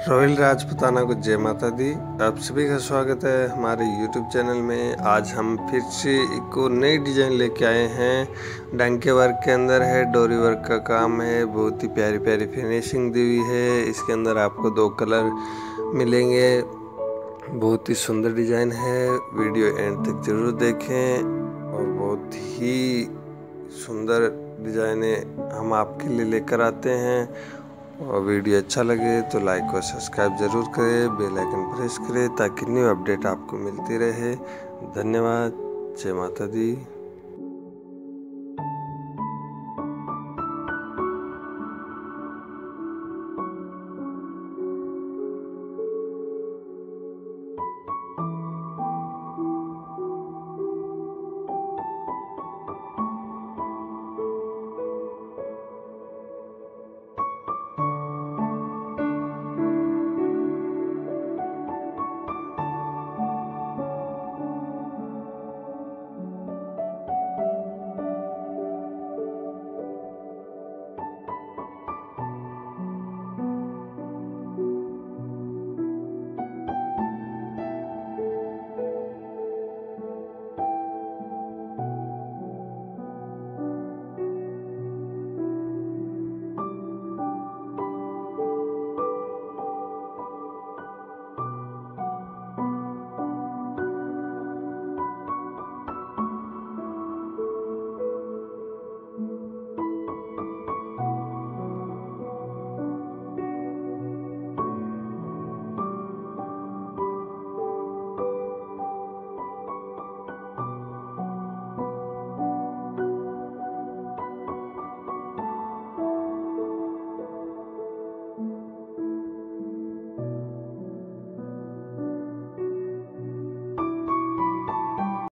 Royal Rajputana को जय माता दी। आप सभी का स्वागत है हमारे YouTube चैनल में। आज हम फिर से एक और नई डिज़ाइन लेके आए हैं। डंके वर्क के अंदर है, डोरी वर्क का काम है। बहुत ही प्यारी प्यारी फिनिशिंग दी हुई है। इसके अंदर आपको 2 कलर मिलेंगे। बहुत ही सुंदर डिज़ाइन है। वीडियो एंड तक ज़रूर देखें और बहुत ही सुंदर डिज़ाइनें हम आपके लिए लेकर आते हैं। और वीडियो अच्छा लगे तो लाइक और सब्सक्राइब ज़रूर करें, बेल आइकन प्रेस करें ताकि न्यू अपडेट आपको मिलती रहे। धन्यवाद। जय माता दी।